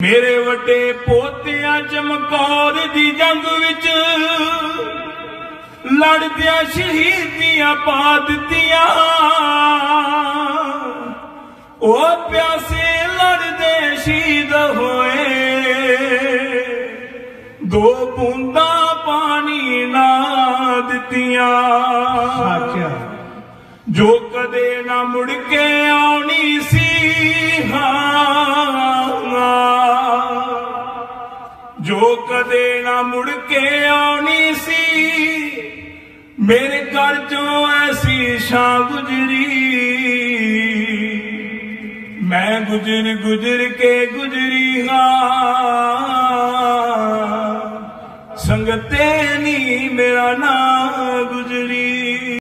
मेरे वड्डे पोतिया चमकौर दी जंग विच लड़दिया शहीदियां पा दित्तियां। ओ प्यासे लड़दे शहीद होए, दो बूंदा पानी ना दित्तियां। जो कदे ना मुड़ के आनी सी, जो कदे ना मुड़ के आनी सी, मेरे घर चो ऐसी शां गुजरी। मैं गुजर गुजर के गुजरी हाँ, संगते नी मेरा नाम